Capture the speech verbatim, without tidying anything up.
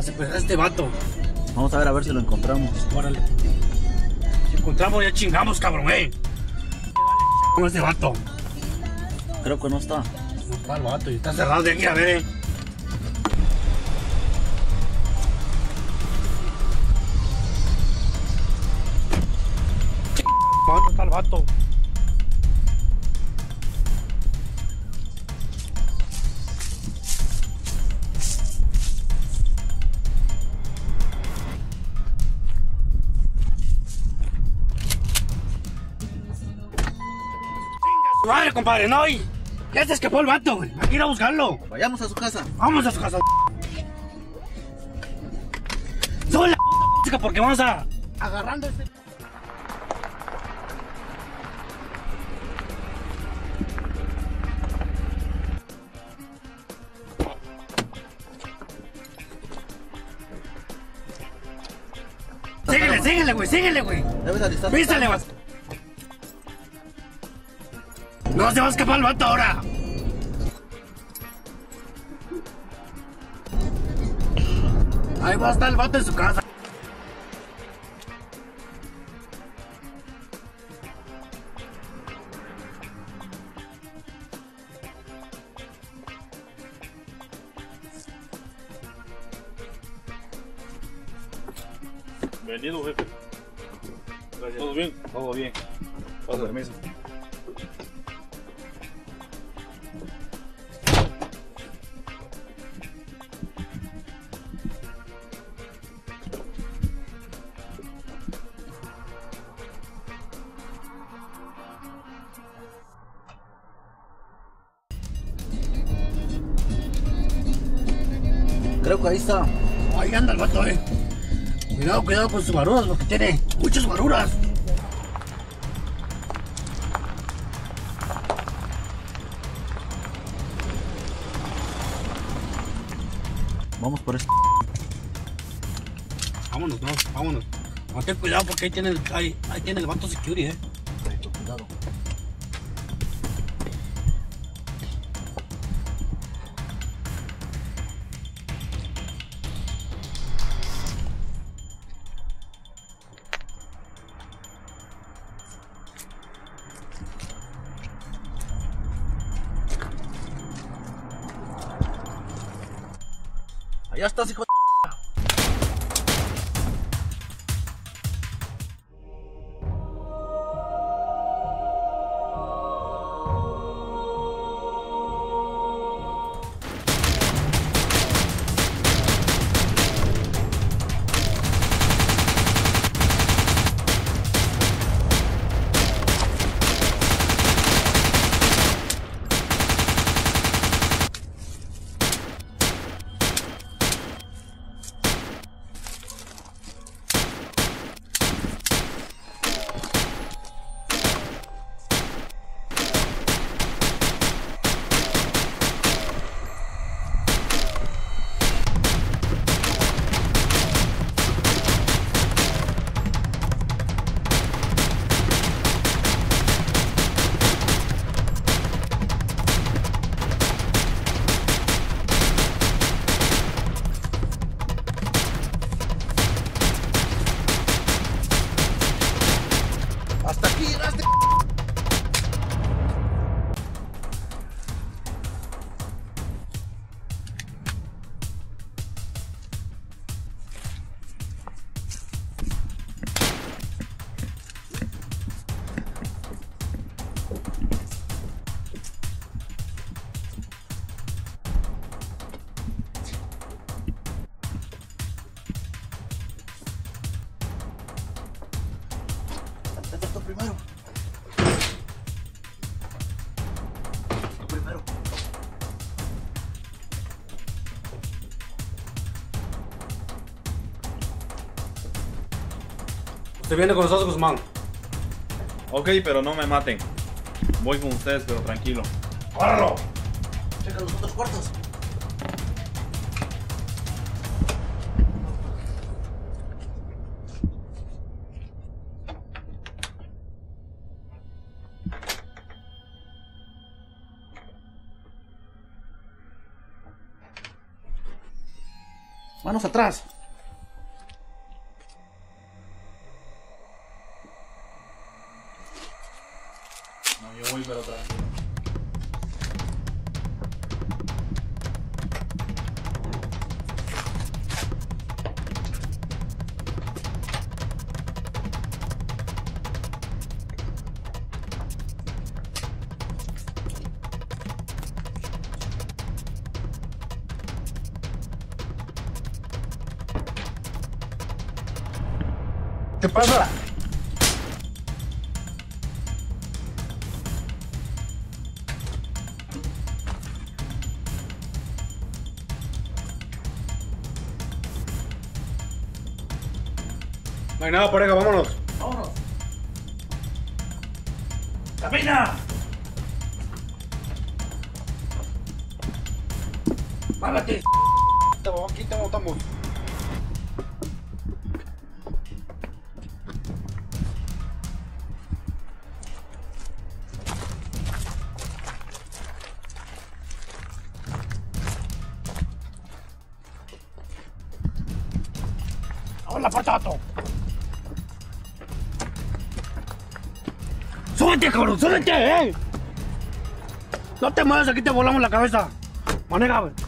a secuestrar a este vato. Vamos a ver a ver si lo encontramos. Órale. Si encontramos ya chingamos, cabrón, eh. Con este vato. Creo que no está. No está el vato y está cerrado de aquí, a ver, eh. No está el vato. Madre, compadre, no, y ya se escapó el vato, güey. Hay que ir a buscarlo. Vayamos a su casa. Vamos a su casa. Sube la puta música porque vamos a agarrando este. Síguele, síguele, güey, síguele, güey. Debes alistar. Písale, vas. No se va a escapar el vato ahora. Ahí va a estar el vato en su casa. Bienvenido, jefe. Gracias. ¿Todo bien? Todo bien. Con permiso. Creo que ahí está. Ahí anda el vato, eh. Cuidado, cuidado con sus guaruras porque tiene muchas guaruras. Vamos por esto. Vámonos, no, vámonos. No, ten cuidado porque ahí tiene el, ahí, ahí tiene el vato security, eh. Cuidado. Allá estás, hijo de... Hasta aquí llegaste. Esto primero. Esto primero. Usted viene con nosotros, Guzmán. Ok, pero no me maten. Voy con ustedes, pero tranquilo. ¡Córralo! Checa los otros cuartos. Manos atrás. No, yo voy pero atrás. ¿Qué pasa? No hay nada, pareja, vámonos. Vámonos. ¡Camina! ¡Págate! Aquí te montamos. ¡Abre la puerta, vato! ¡Súbete, cabrón! ¡Súbete, eh! No te muevas, aquí te volamos la cabeza. Maneja, güey.